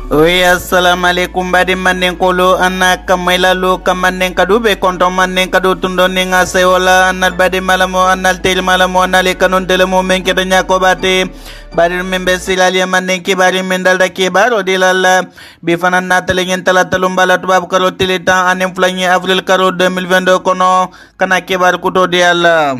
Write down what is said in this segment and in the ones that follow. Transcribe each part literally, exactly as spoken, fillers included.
Oui, assalamualaikum badi mannen kolo anna kamaila lo kamannen kadu be konto mannen kadu tundo ninga sewola annal badi malamo annal tel malamo annal kanon telemo men kedanya ko bate bari membe silali mannen ki bari men dalda ki baro dilalla bi fanan natalen tala talum bala tubab karo tilita anem flanye avril karo deux mille vingt-deux kono kana ki bar kuto dialla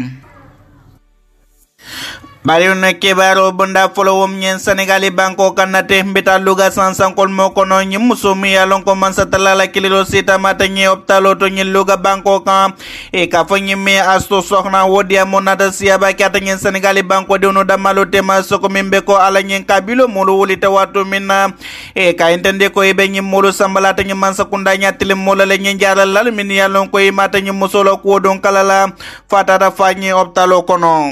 bari na kebaro bunda folo wom nyen Senegali banko kanate mbita luga sansan kol mo kono nyi musumi alon ko mansa talala kiliro sita mata nyi optalo to nyi luga banko kan e ka fo nyi me asto sokhna wodia monata siaba kata nyen Senegali banko de no damalo tema soko mimbe ko ala nyen kabilo mulu wulita watu minna e ka entende ko ibe nyi mulu sambalata nyi mansa kunda nyatile molo le nyi jaral lal min yalon ko mata nyi musolo ko don kalala fatata fa nyi optalo kono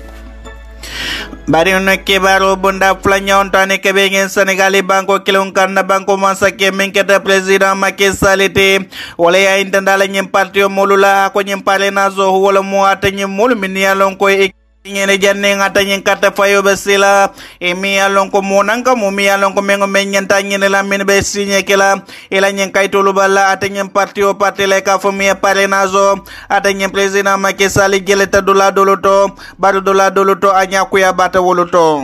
bari no kebaro bunda flanya ontane kebe ngen Senegali banko kilon karna banko masa ke menketa president Macky Sall te wala ya intandala nyem parti molula ko nyem pare nazo wala mo atanye mol min yalon ko e ngene janne ngata nyen kata fayo besila e mi alon ko monanga mo mi alon ko mengo menyen ta ngene la min be sinye kala ela nyen kayto lu balla atenyen parti o parti le ka fo mi pare nazo atenyen president Macky Sall geleta dola doloto baru dola doloto anya kuya bata woloto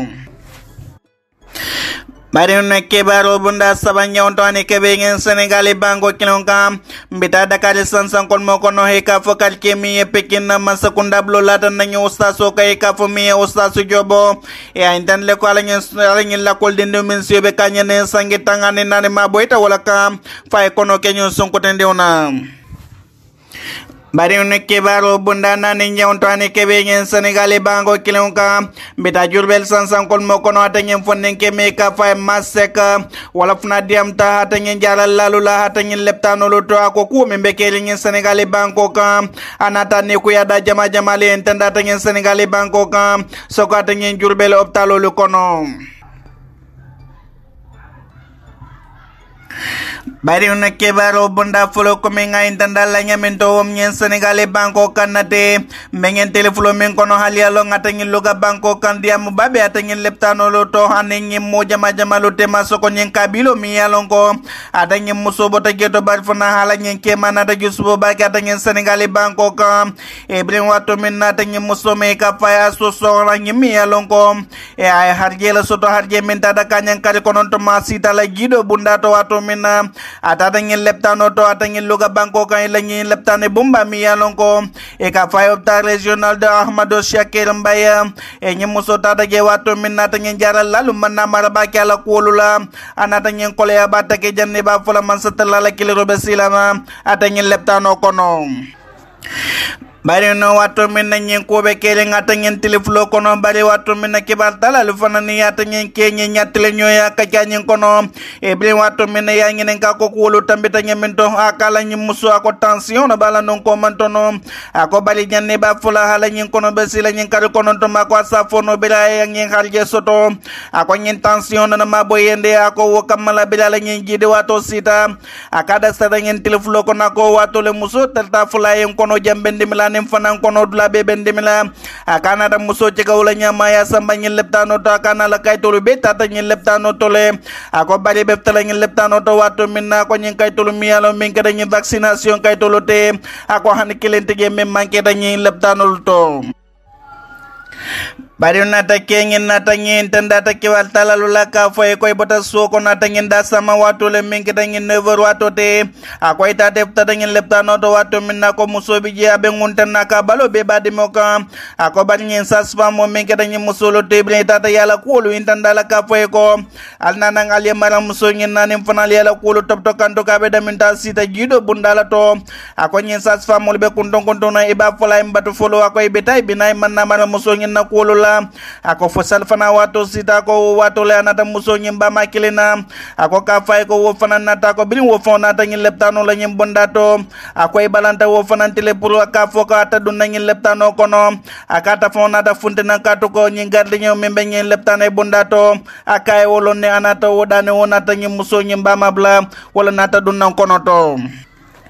bari no kebaro bunda sabanya ontane kebe ngen Senegali bango kilonka mbita Dakar sansan kon mo kono he ka fokal kemi e Pekin na masakunda blolata nanyo ustaso kay ka fo mi ustaso jobo e intan le ko ala ngen ala ngen la kol dendo men sebe kanya ne sangi tangane nane maboyta wala ka fay kono kenyo sonko tende ona bari no kebaro bunda nane nyawontane kebe ngen Senegali bango kilonka mbita Jurbel sansan kon mo kono atenyen fonnen ke meka fay maseka wala fna diam ta atenyen jalal lalula atenyen leptano loto ako ku membe kele ngen Senegali bango ka anata ne ku yada jama jama le entenda atenyen Senegali bango ka soko atenyen Jurbel optalo lu kono bari una kebaro bunda folo ko men ngay tandala nyamento wom nyen Senegali banko kanate mengen telefulo men kono halialo ngata ngi loga banko kan diam babe atengi leptano loto hanengi mo jama jama lo tema soko nyen kabilo mi yalon ko atengi musobo ta geto bar fana hala nyen ke manata jusubo ba ka atengi Senegali banko kan e brin wato men atengi musome ka faya so so la nyi mi yalon ko e ay harjela soto harje men tada kanyen kare konon to masita la gido bunda to wato men atata ngin leptano to ata ngin luga banko kan ila ngin leptane bumba mi yalon ko e ka fay opta regional de Ahmadou Shakir Mbaye e nyi muso tata ge wato min nata ngin jaral lalu manna maraba kala kolula anata ngin kole ya bata ke janne ba fola man satala la kiliro be silama ata ngin leptano kono bari no wato min na nyen ko be kele ngata nyen telefulo kono bari wato min na kibar tala lu fana ni yata nyen ke nyen nyatle nyoya ka nyen kono e bri wato min na ya nyen ka ko wolu tambita nyen min to akala nyen muso ako tension na bala non ko mantono ako bali nyen ba fula hala nyen kono be sila nyen kar kono to ma ko sa fono bela ya nyen harje soto ako nyen tension na ma boyende ako wo kamala bela nyen jide wato sita akada sa nyen telefulo kono ko wato le muso talta fula yen kono jambende milane fanan kono dula be bendemila akana da muso ci gawla nyama ya samba nyi leptano to akana la kay tolu be tata nyi leptano tole ako bari be tala nyi leptano to wato minna ko nyi kay tolu mi yalo min kada nyi vaccination kay tolu te ako han kilente ge mem manke da nyi leptano to bari nata kengen nata ngin tanda ta kiwal talalula ka foy koy bota soko nata ngin da sama wato le min kita ngin never wato te akoy ta def ta ngin lepta no to wato min na ko muso bi je abe ngunta naka balo be badi moka ako bari ngin saspa mo min kita ngin musolo te bre tata yala kulu intanda la ka foy ko alna nang ali mara muso ngin nanim fanal yala kulu top to kanto ka be da min ta sita gido bundala to ako ngin saspa mo be kunton kunton na iba fola mbatu folo akoy betay binay man na mara muso ngin na kulu ako fosal fana wato sita ko wato le anata muso nyimba makilena ako ka fay ko wo fana nata ko bin wo fona ta ngin leptano la nyim bondato ako e balanta wo fana tele pour ka foka ata dun ngin leptano kono akata fona ta funte na kato ko nyin garde nyom membe ngin leptane bondato aka e wolon ne anata wo dane wona ta ngin muso nyimba mabla wala nata dun kono to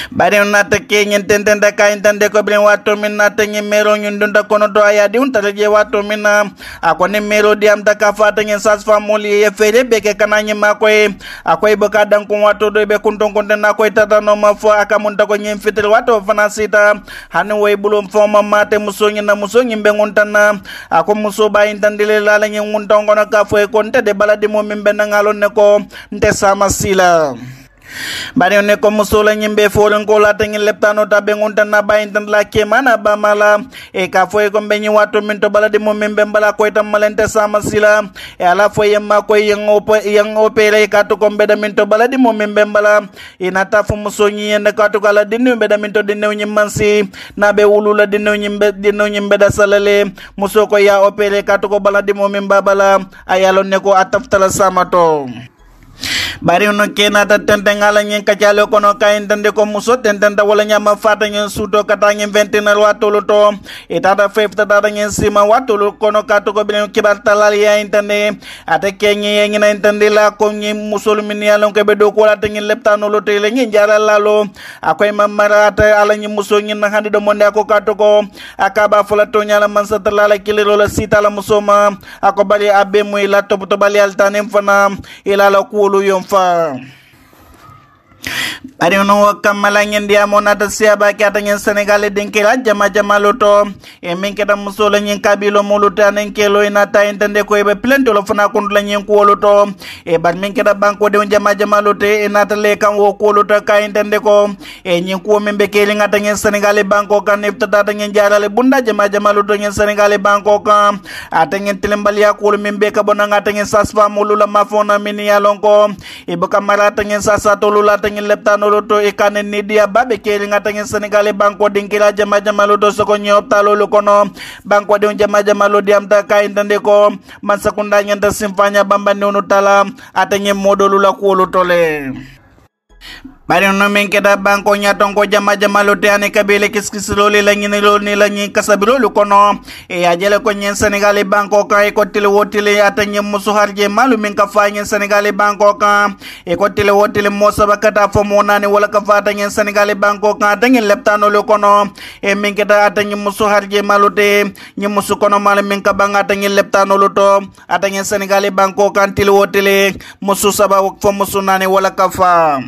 bari nata ke nyen tenten da kay tande ko blen wato min nata nyen mero nyun dunda kono do aya di unta je wato min akone mero di am da ka fata nyen sas famoli ye fere beke kananye makoy akoy baka dan ko wato do be kunton konten na koy tata no ma fo akamun ta ko nyen fitel wato fana sita hanu way bulum fo ma mate muso nyen na muso nyen be ngontan na ako muso bayin tandile la la nyen ngonton kono ka fo e konte de baladi mo min be ngalon ne ko nte sama sila bari ne ko musola nyimbe folen ko la tangin leptano tabe ngontan na bayin tan la ke mana ba mala e ka foy ko be wato min to balade mo membe bala ko tam malente sama sila e ala foy ma ko yang opo yang opere ka to ko be da min to balade mo membe bala ina ta fu muso nyi en ka to kala dinno be da min to dinno nyi mansi na be wulula dinno nyimbe dinno nyimbe da salale muso ko ya opere ka to ko balade mo membe bala ayalo ne ko ataftala sama to bari no kena ta tente ngala nyen kacalo kono kay tande ko muso tente wala nyama fata nyen sudo kata nyen vingt-et-un wato to etata fefta ta nyen sima wato kono kato ko bilen kibar talal ya intande ate kenye nyen intande la ko nyen musol min yalon ko be do ko la nyen leptano lo tele nyen jaral lalo akoy mamara ata ala nyen muso nyen na handi do monde ko kato ko akaba fola to nyala man sa talala kiliro la sita la musoma ako bali abbe muy la to to bali altanem fana ila la kuulu yom fa bari no kamala ngen dia monata siaba kata ngen Senegal denkela jama jama loto e min keta musola nyen kabilo moluta nen kelo ina ta intende ko be plento lo fana kon la nyen ko loto e bar min keta banko de jama jama lote ina ta le kan wo ko loto ka intende ko e nyen ko men be keli ngata ngen Senegal banko kan nefta ta ngen jarale bunda jama jama loto ngen Senegal banko kan ata ngen tilembalia ko men be ka bona ngata ngen sasfa molula mafona min ya lonko e be kamara ta ngen sasa to lula ta ngen leptano loto e kanen ni dia babe keli ngata ngen Senegal banko dinkila jama jama loto soko nyopta lolo kono banko de jama jama lo diam ta kay ndande ko man sakunda ngen ta simfanya bamba nonu tala ata ngen modolu la ko loto le bari no men keda banko nyaton ko jama jama lo te ane kabele kiskis lo le la ngene lo ni la ngi kasabiro lo kono e ajele ko nyen Senegal banko ka e ko tele wotile ata nyen musu harje malu men ka fa nyen Senegal banko ka e ko tele wotile mo sabakata fo mo nani wala ka fa ta nyen Senegal banko ka ta nyen leptano lo kono e men keda ata nyen musu harje malu te nyen musu kono mal men ka banga ta nyen leptano lo to ata nyen Senegal banko ka tele wotile musu saba fo musu nani wala ka fa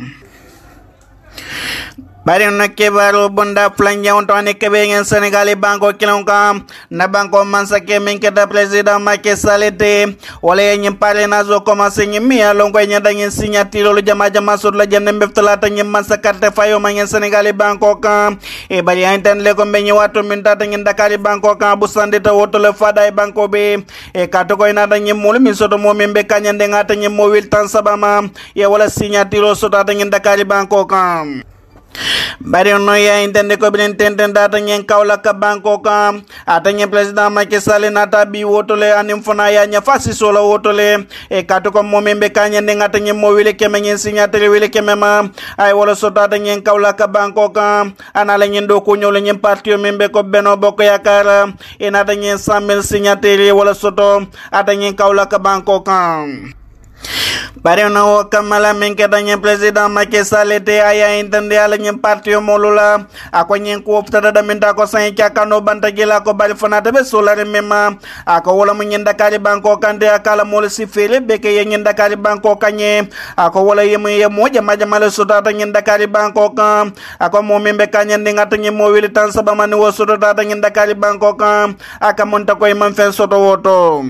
bari no kebaro bonda flanja on tane kebe ngen Senegal banko kilon kam na banko mansa ke men ke da president Macky Sall te wala nyen pare na zo commencer nyen mi alon ko nyen da nyen signature lo jama jama sur la jenne beftala ta nyen mansa carte fayo ma ngen Senegal banko kam e bari inten le ko be wato min ta nyen Dakar banko kam bu sande ta woto le fada e banko be e kato ko ina da nyen mol min soto mo men be kanya de ngata nyen mo wil tan sabama e wala signature so ta nyen Dakar banko kam bari no ya intende ko bilen tenten data nyen kawla ka banko kam ata nyen president Macky Sall nata bi wotole anim fona ya nya fasi solo wotole e kato ko mo membe kanya ne ngata nyen mo wile keme nyen signature wile keme ma ay wala so data nyen kawla ka banko kam ana la nyen do ko nyolo nyen parti membe ko beno boko yakara e nata nyen cent mille signature wala soto ata nyen kawla ka banko kam bari no kamala men ke danyen president Macky Sall te aya intende ala nyen parti molula ako nyen ko optada da minta ko san kano banta gila ko bari fona be solare mema ako wala mun nyen Dakar banko kande akala mol si fele beke nyen Dakar banko kanye ako wala yemu yemu jama jama le sota nyen Dakar banko kam ako mo membe kanye ngata nyen mo wili tan sabama ni wo sota nyen Dakar banko kam aka monta ko man fen soto woto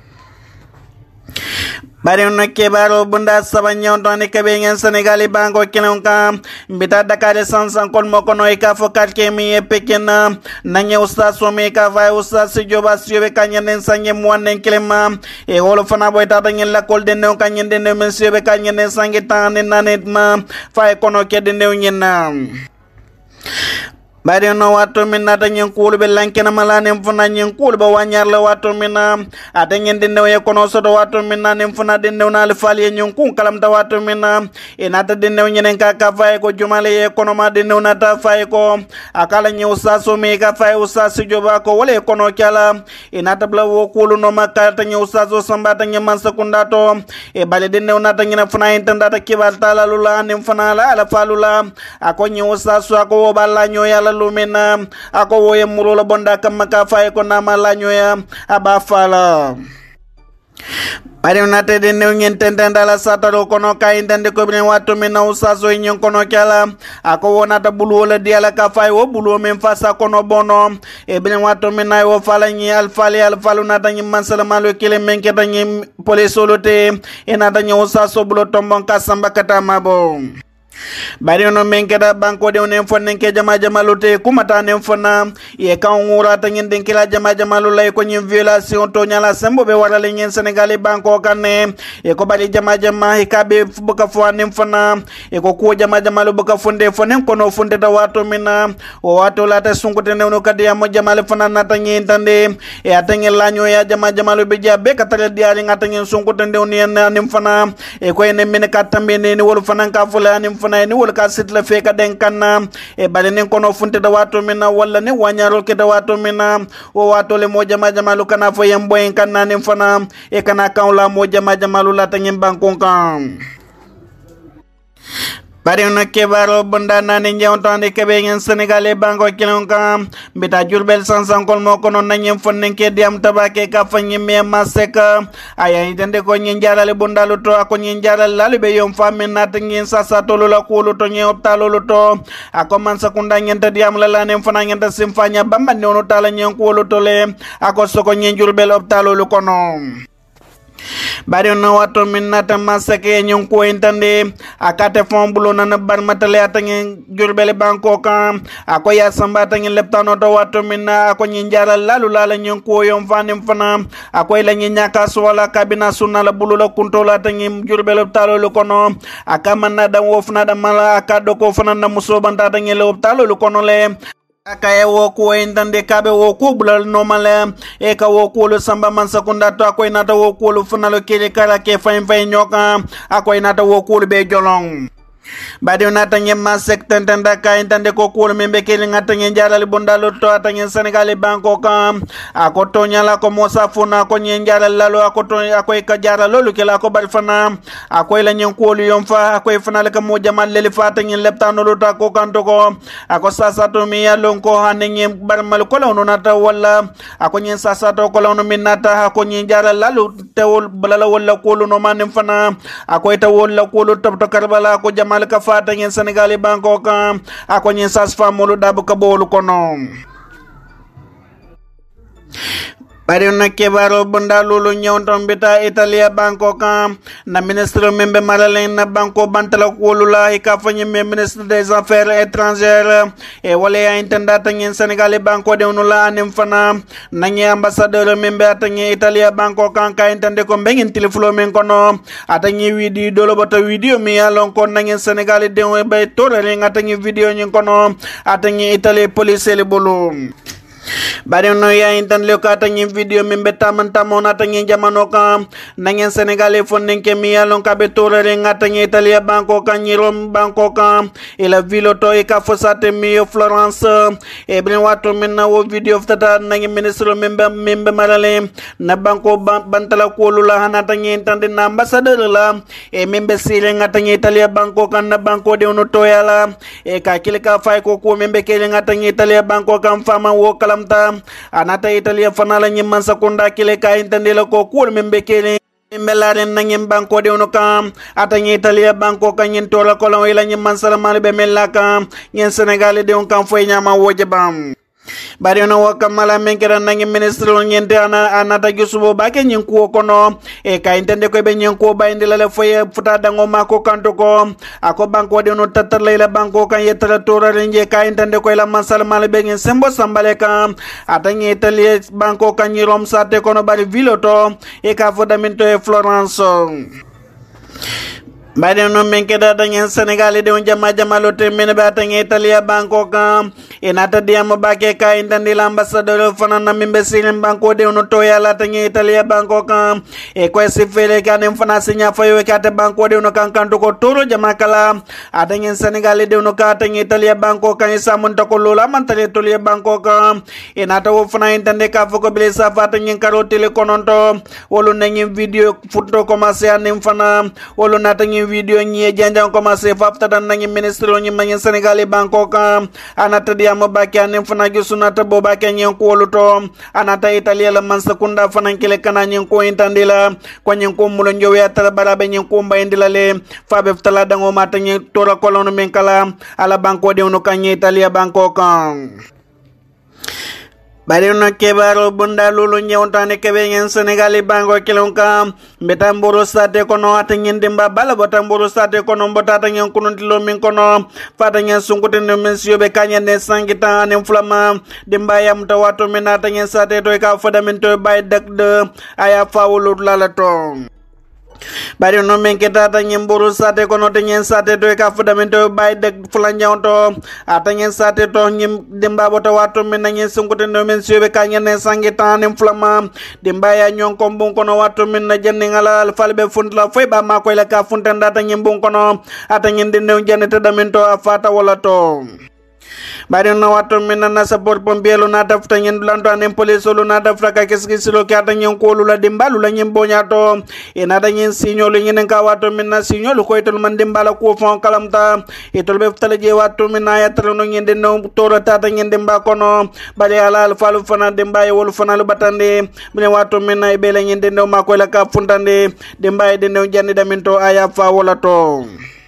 bari no kebaro bunda sabanya on tane kebe ngen Senegal banko kilon kam mbita Dakar sansan kon mo kono e ka fokat ke mi e pekena nanye usta so me ka vai usta si joba si be kanyen nen sanye mwanen kilema e wolo fana boy tata ngen la kol den no kanyen den no men si be kanyen nen sangi tan nanet ma fa kono ke den no nyen na bari no watu minna ta nyen kulu be lankena malane mfuna nyen kulu ba wanyar la watu minna ata nyen dinne ye kono so do watu minna ne mfuna dinne na le fali nyen kun kalam ta watu minna inata dinne nyen ka ka fay ko jumale ye kono ma dinne na ta fay ko akala nyi usaso me ka fay usaso joba ko wala kono kyala inata bla wo kulu no makka ta nyi usaso samba ta nyen man sekunda to e bale dinne na ta nyen funa intanda ta kibal tala lula ne mfuna la ala falula ako nyi usaso ako balla nyo yala lumina ako woye mulola bonda kam ka fay ko nama la nyoya aba fala bari unate de new nyen tentenda la sataro kono kay ndande ko bin watu mina usaso nyon kono kala ako wonata bulu wala diala ka fay wo bulu men fasa kono bono e bin watu mina wo fala nyi al fali al falu na tanyi mansala malo kile menke tanyi polisolote ena tanyi usaso bulo tombon kasamba kata mabo bari no menkeda banko de onen fonnen ke jama jama lute kumata nen fonna ye kan wura ta ngin den kila jama jama lu lay ko nyim violation to nyala sembo be wala le ngin senegal banko kanne e ko bari jama jama hikabe buka fo nen fonna e ko ko jama jama lu buka fonde fonnen ko no fonde da wato mina o wato la ta sunkude ne no kadi am jama le fonna na ta ngin tande e atengel laño ya jama jama lu be jabbe katale diali ngata ngin sunkude ne on nen fonna e ko ene min katambe ne ni wol fonna ka fula nen fonna ni wol ka sit la feka den kanna e bale nen kono funte da wato mina walla ni wanyaro ke da wato mina o wato le mo jama jama lu kana fo yembo en kanna nen fana e kana kan la mo jama jama lu la tangin bankon kan bari no kebaro bunda nani njawtande kebe ngin senegalais banko kilon kam bita jurbel sansan kol mo kono nanyem fonnen ke diam tabake ka fanyi me maseka aya itende ko nyin jarale bunda luto ako nyin jarale lalbe yom famin nat ngin sasa tolo la kulu to nyi optalo luto ako man sakunda ngenta diam la lanem fana ngenta simfanya bamba nono tala nyen kulu tole ako soko nyin jurbel optalo lu kono bari no wato minata masake nyon ko intande akate fon bulo na bar matale atangi jurbele banko kam ako ya samba tangi leptano to wato minna ako nyinjara lalu lala nyon ko yom fanim fana ako ila nyaka swala kabina sunna la bulo la kuntola tangi jurbele talo lu kono akamana da wofna da mala akado ko fana na musobanta tangi le talo lu kono le akaye wo ko indande kabe wo ko bulal normal e ka wo ko lo samba man sakunda to akoy nata wo ko lo funalo kele kala ke fay fay nyoka akoy nata wo ko be jolong badi nata nyemma sekten tanda ka intande ko ko membe kele ngata nyen jalali bondalo to atanye senegal banko kam akoto nyala ko mosa funa ko nyen jalal lalo akoto akoy ka jara lolu kala ko bal fana akoy la nyen ko lu yom fa akoy fana la ka mo jamal leli fata nyen leptano lo ta ko kanto ko ako sasa to mi yalon ko hanen nyen bar mal ko law nata wala ako nyen sasa to ko law no minata ako nyen jalal lalo tewol balala wala ko lu no manem fana akoy tawol la ko lu tab to karbala ko jamal ka fata nyen senegal banko kam ako nyen sas famulu dabu ka bolu kono bari na kebaro bunda lulu nyawton bita Italia banko kam na ministre membe maralen na banko bantala kolula e ka fanyi me ministre des affaires étrangères e wala ya intenda tangen Senegal banko de onula anem fana nangi ambassadeur membe atangi Italia banko kam ka intende ko bengen telefono men kono atangi video dolo bata video mi alon ko nangen Senegal de o be torale ngatangi video nyen kono atangi Italia police le bolo bari no ya intan le ka tangi video min beta man tamona tangi jamano kam nangen senegalais fonnen ke mi alon ka be torere ngatangi Italia banko kan rom banko kam e la vilo to e ka fosate mi Florence e brin wato min na wo video ftata nangi ministre membe membe marale na banko bantala ko lula hana tangi intan na ambassadeur la e membe sile ngatangi Italia banko kan na banko de ono to yala e ka kile ka fay ko ko membe ke ngatangi Italia banko kan fama wo kalamta anata Italia fanala nyimman sakunda kile ka intendela ko kul membe kele melaren nangem banko de ono kam atanye Italia banko kan nyen tola ko la wala nyimman salamal be melaka nyen Senegal de on kan foy nyama woje bam bari no wakamala menkera nangi ministre nyente ana anata jusubo bake nyen ko kono e ka intende ko be nyen ko bayndi la le foye futa dango mako kanto ko ako banko de no tatar la banko kan yetara tora renje ka intende ko la masal mal be ngen sembo sambale kam atanye Italia banko kan yirom sate kono bari viloto e ka fodamento e Florence bari no men keda tangen Senegal de on jama jama lote men ba tangen Italia Bangkok inata diamo bake ka indandi l'ambassadeur fana na mimbe silim banko de on to yala tangen Italia Bangkok e ko si fele kanem fana sinya fayo kate banko de on kan kan to ko toro jama kala atangen Senegal de on ka tangen Italia Bangkok kan samun to ko lola man tale Italia Bangkok inata wo fana intande ka foko bele sa fatangen karo tele kononto wolu nangi video foto commencer anem fana wolu natangi video ñi janjang commencé fafta dan nangi ministre ñi mañi Sénégal Bangkok anata diamo baki anem fana gi sunata bo baki ñen ko luto anata Italia la man sekunda fana kele kana ñen ko intandila ko ñen ko mulo njowe atala barabe ñen ko mbayndila le fabe ftala dango mata ñi tora kolono men kala ala banko de no kanye Italia Bangkok bari no kebaro bunda lulu nyewntane kebe ngen Senegal Bangkok kilonka betamburu sate kono atengen demba bala botamburu sate kono botata ngen kuno tilo min kono fata ngen sungkute no mensio be kanya ne sangita ne flama demba yam to wato menata ngen sate to ka fodamento bay dak de aya fawulu lalato bari no men ketata nyen boru sate kono te nyen sate to ka fundamento bay de fulanja onto ata nyen sate to nyim demba bota wato men nyen sunkote no men sibe ka nyen sangita nem flama demba ya nyon ko bon kono wato men na jenne ngala falbe fundla foy ba ma ko la ka funtanda ta nyen bon kono ata nyen de no jannete damento afata wala to bari no wato men na support pompielo na dafta nyen blanto anem police lo na dafta ka keski silo ka ta nyen ko lula dimbalu la nyen bonyato e na da nyen signol nyen ka wato men na signol ko etel man dimbala ko fon kalamta etel be ftale je wato men na yatra no nyen de no toro ta ta nyen dimba kono bari ala al falu fana dimba e wol fana lu batande men wato men na e bele nyen de no makoy la ka funtande dimba e de no janni daminto aya fa wala to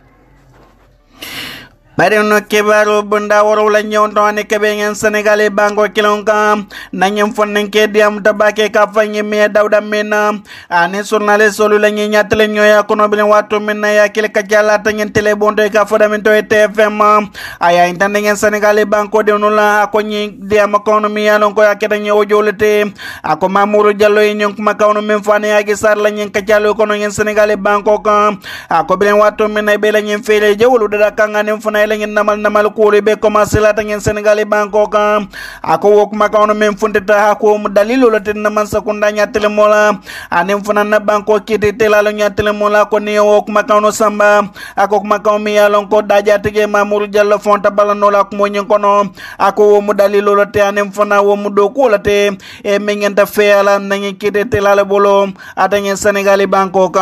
bari no kebaro bunda woro la nyonto ne kebe ngen Senegal Bangkok kilonka nanyem fonnen ke diam tabake ka fanyi me dawda mena ane journaliste solo la nyi nyatle nyoya kono bilen wato mena ya kile ka jala ta ngen tele bondo ka fodamento e T F M aya intande ngen Senegal Bangkok de no la ko nyi diam kono mi yalon ko yaketa nyi o jolete ako Mamoudou Diallo e nyon kuma kawno men fane ya gi sar la nyen ka jalo kono ngen Senegal Bangkok ako bilen wato mena be la nyen fele jewulu dada kanga nem fane la ngen namal namal ko be commencer la ta ngen Senegal Bangkok ako wok makawno men funteta ko mu dalilo la ten man sakunda nyatele mola anem fana na Bangkok kiti tela la nyatele mola ko ni wok makawno samba ako makaw mi yalon ko daja tege Mamoudou Diallo fonta balano la ko mo nyen kono ako wo mu dalilo la te anem fana wo mu do ko la te e mengen ta feala nangi kiti tela la bolo ata ngen Senegal Bangkok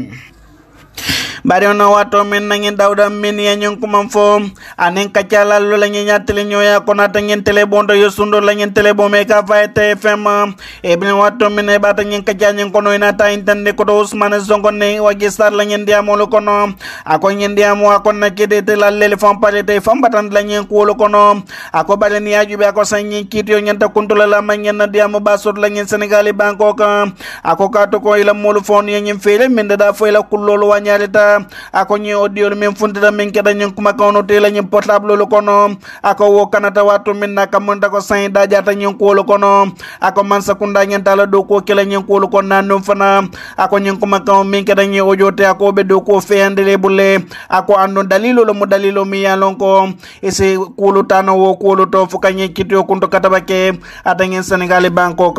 bari no wato men nangi dawda men ya nyon kumam fo anen kacala lo la ngi nyatele nyoya kono ta ngen tele bondo yo sundo la ngen tele bo me ka fa T F M e bin wato men e bata ngen kacanya kono ina ta intande ko Ousmane Sonko ne wagi sar la ngen diamo lo kono ako ngen diamo ako na kede te la lele fam pare te fam batan la ngen ko lo kono ako bale ni aju be ako sanyi kitio ngen ta kuntula la ma ngen na diamo basot la ngen Senegal Bangkok ako ka to ko ila molu fon ngen fele men da fo ila kullo wanyale ta ako nyi audio men fundita men keda nyen kuma kawno tela nyen portable lo kono ako wo kanata watu men na kamonda ko sain da jata nyen ko lo kono ako man sakunda nyen tala do ko kela nyen ko lo kono nanu fana ako nyen kuma kaw men keda nyen audio te ako be do ko feandele bulle ako andon dalilo lo mo dalilo mi yalon ko ese kulu tano wo kulu to fukanye kityo kunto katabake atangen Senegal Bangkok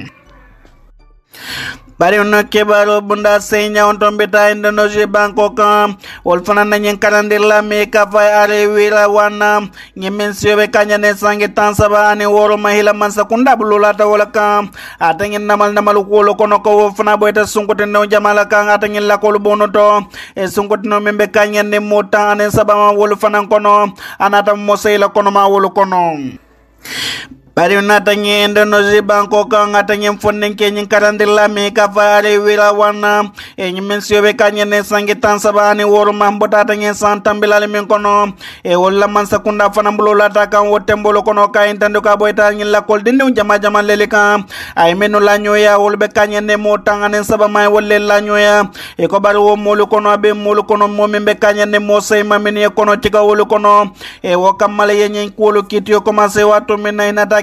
bari no kebaro bunda senya on tombe ta Indonesia Bangkok wol fana na nyen kalandir la me ka fa are wila wana nyemen sibe kanya ne sange tansaba ane woro mahila mansa kunda bulula ta wala ka atangen namal namal ko lo kono ko fana boyta sunkote no jamala ka atangen la ko bono to e sunkote no membe kanya ne mota ane sabama wol fana kono anata mosela kono ma wol kono bari nata nge Indonesia Bangkok ngata nge fonnen ke nyin karandir la me ka faare wila wana e nyi men siobe kanya ne sangi tansabani woro mambota ta nge santambila le men kono e wala man sakunda fana mbulo la ta kan wote mbolo kono ka intando ka boyta nyi la kol dinde jama jama lele kan ay menu la nyoya wol be kanya ne mo tanga ne saba may wolle la nyoya e ko bari wo molu kono be molu kono mo membe kanya ne mo sey mamini kono tiga wolu kono e wo kamale yenyen kolo kitio commencer wato men na inata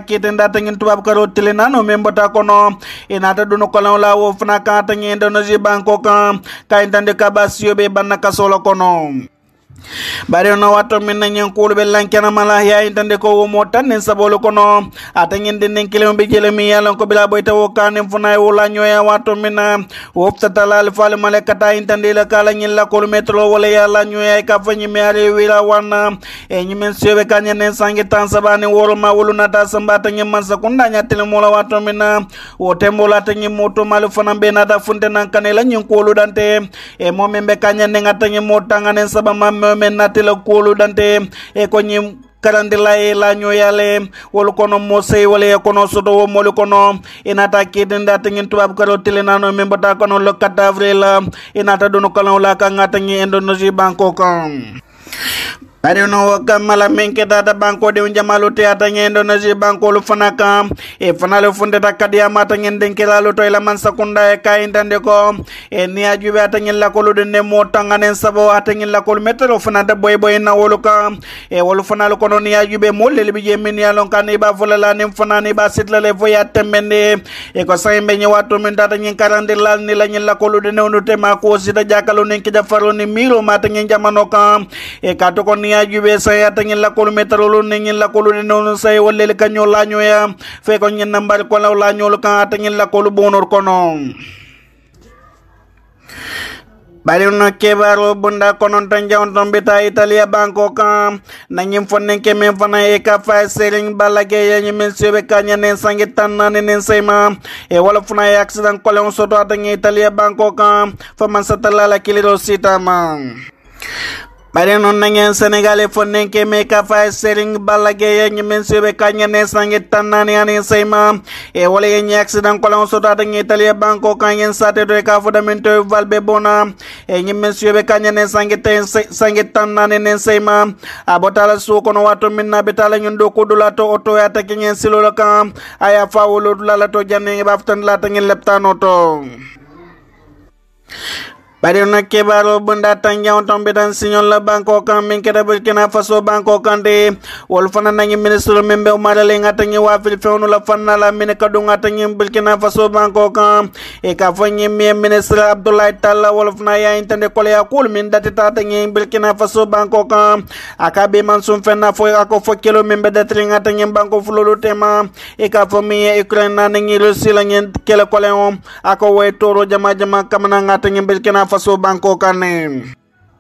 kiten da tangin tubab karo tilinano membota kono inata dunu kolon la wo fana ka tangin Indonesia banko kan ka intande kabasio be banna kasolo kono bari no wato min na nyen kulu be lankena mala ya intande ko wo motan nen sabolo kono atangin den nen kilem be jele mi yalon ko bila boyta wo kanem funa wala nyoya wato min wofta talal fal malakata intande la kala nyen la kol metro wala yalla nyoya ka fanyi mi ale wila wana e nyimen sebe kanya nen sangi tan sabani woro ma wulu nata sambata nyen man sakunda nya tele mola wato min wo tembola tanyi moto malu fana be nata funte nan kanela nyen kulu dante e mo membe kanya nen atanyi motanga nen sabama men natela kolu dante e ko nyim karandila e la nyoyale wol kono mosey wala kono soto wo mol kono inata kiden data ngin tubab karo telenano membata kono le quatre avril inata dono kono la ka ngata ngi Indonesia banko kan bari no waka mala menke data banko de jamalu te ata ngi Indonesia banko lu fanaka e fanale funde ta kadia mata ngi denkela lu toy la man sakunda e kay ndande ko e ni ajube ata ngi la ko lu de ne mo tanganen sabo ata ngi la ko metero fanada boy boy na wolu ka e wolu fanal ko no ni ajube mo le bi jemin ya lon kan ba volala nim fanani ba sitla le voya temende e ko saybe nyi watu min data ngi karande lal ni la ngi la ko lu de ne te ma ko sita jakalo ni ki jafaro ni miro mata ngi jamano ka e ka to ko ni ajube saya tangin la kolu metrolo ningin la kolu non say wolle kanyo la nyoya fe ko nyen nambar ko la la nyol ka tangin la kolu bonor kono bari no kebaro bunda konon tan jawon ton beta Italia banko kan nangim fonnen ke men fana e ka fa sering balage ya nyimen sebe kanya nen sangitan nan nen sema e wala fana e accident ko lon soto atangi Italia banko kan fa man satala la kiliro sita man bari non nangen Senegal e fonnen ke me ka fa sering balage ya nyimen sebe kanya nen sangitan nan yani sema e wala e accident ko lon soto atangi Italia banko kan yen sate do ka fundamento valbe bona e nyimen sebe kanya nen sangitan sangitan nan nen sema abotala su kono wato minna betala nyundo ko dulato auto ya takenyen silo kan aya fa wolo dulala to janne baftan la tangen leptano to bari no kebaro bunda tangjaw tombe dan signol la banko kan min keda Burkina Faso banko kan de wol fana nangi ministre membe o marale ngatangi wa fil fewno la fanna la min kadu ngatangi Burkina Faso banko kan e ka fanyi mi ministre Abdoulaye Talla wol fana ya intende kole ya kul min dati tatangi Burkina Faso banko kan akabe mansum fenna fo ako fo kilo membe datri ngatangi banko fulolo tema e ka fami Ukraine nangi Russie la ngin kele kole on ako way toro jama jama kamana ngatangi Burkina Faso banko kane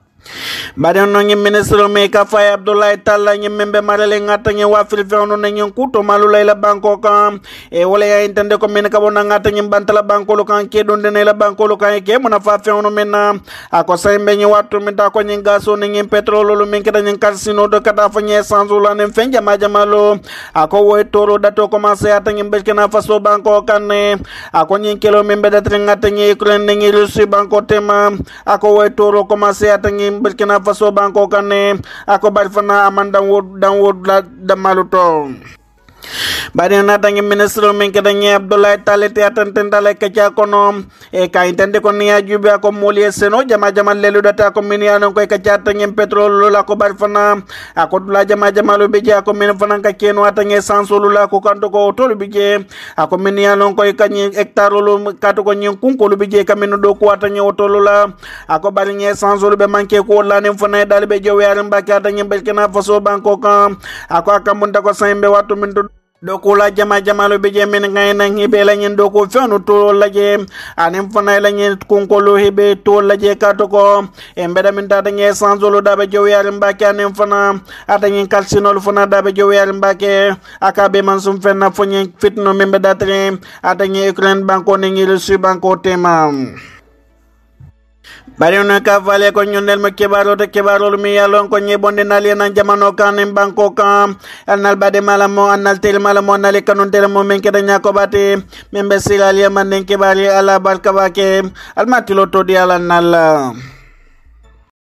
bari no ngi ministre me ka fay Abdoulaye Talla ngi membe marale ngata ngi wa fil fewno na ngi kuto malu la banko kan e wala ya intende ko men ka bona ngata ngi bantala banko lo kan ke don de la banko lo kan ke mona fa fewno men ako saybe ngi watu min ta ko ngi gaso ngi petrole lo min ke ngi casino do kata fa ngi sanzo la nem fen jama jama lo ako woy toro dato commencer ata ngi Burkina Faso banko kan ako ngi kilo membe da ngata ngi Ukraine ngi Russie banko tema ako woy toro commencer ata ngi Burkina Faso banko kane ako bari fana amanda wod dan wod la damaluto bari na tangi ministre men ke dangi Abdoulaye Talla te atanten dala ke cha kono e ka intende ko niya jube ko moli seno jama jama lelu data ko min ya non ko ka cha tangi petrol la ko bari fana ako la jama jama lo beje ko min fana ka keno atangi sansolu la ko kanto ko tolu beje ako min ya non ko ka ni hectare lo kato ko nyin kun ko lo beje ka min do ko atangi otolu la ako bari ni sansolu be manke ko la nem fana dal be je yaram ba ka tangi Burkina Faso banko kan ako akamunda ko saybe watu min doko la jama jama lo beje men ngay na ngibe la nyen doko fenu to la je anem fana la nyen kunko lo hebe to la je ka to ko e mbeda min tata nge sanzolo dabe jow yar mbake anem fana ata nyen calcino lo fana dabe jow yar mbake akabe man sum fenna fo nyen fitno membe datre ata nyen Ukraine banko ne ngi Russie banko tema bari no ka vale ko nyondel ma kebaro de kebaro mi yalon ko nyebonde nali nan jamano kan en banko kam anal bade malamo anal tel malamo nali kanon tel mo men keda nyako bate membe silali man den kebari ala barka bake almatilo to di ala nalla